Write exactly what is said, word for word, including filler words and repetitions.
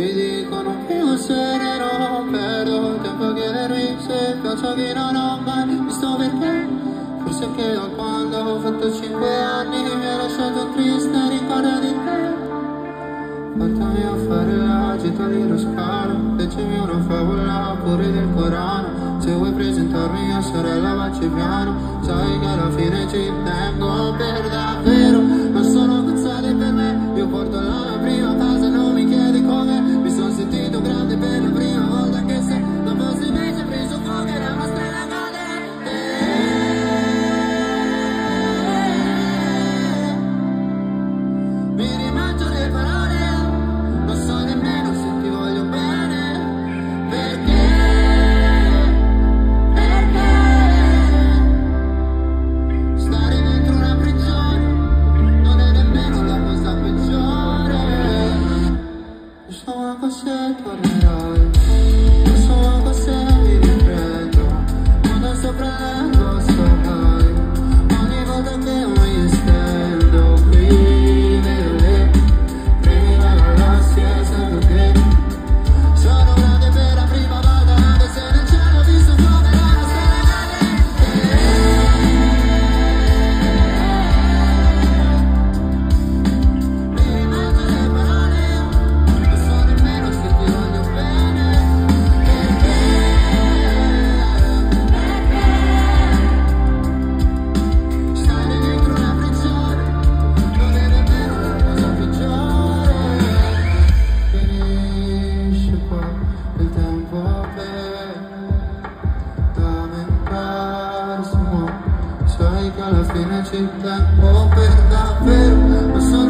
mi dicono più sereno, perdo il tempo a chiedermi se faccio che non ho mai visto perché. Forse anche io quando ho fatto cinque anni mi ha lasciato un triste ricordo di te. Portami a fare la gita dello scalo, leggimi una favola pure del Corano. Se vuoi presentarmi a sorella vacci piano, sai che alla fine ci tengo per davvero. Non sono cazzate per me, io porto la mia prima casa, non mi chiedi come. Mi sono sentito grande per la prima volta, che se dopo sei mesi ho preso fuoco era una strada cadente. Mi rimangio le parole, non so nemmeno se ti voglio bene. Perché? Perché? Stare dentro una prigione non è nemmeno la cosa peggiore. Non so manco se tornerai, non so manco se mi riprendo. Quando sto prendendo sarai, ogni volta che mi stendo qui nelle primi la sento che sono grande per la prima volta, anche se nel cielo ho visto come era una strada cadente. Mi rimangio le parole, non so nemmeno se ti voglio bene. Perché? Perché? Stare dentro una prigione non è nemmeno la cosa peggiore. Finisce qua il tempo per lamentare, se muore. Sai che alla fine ci tengo per davvero. Non sono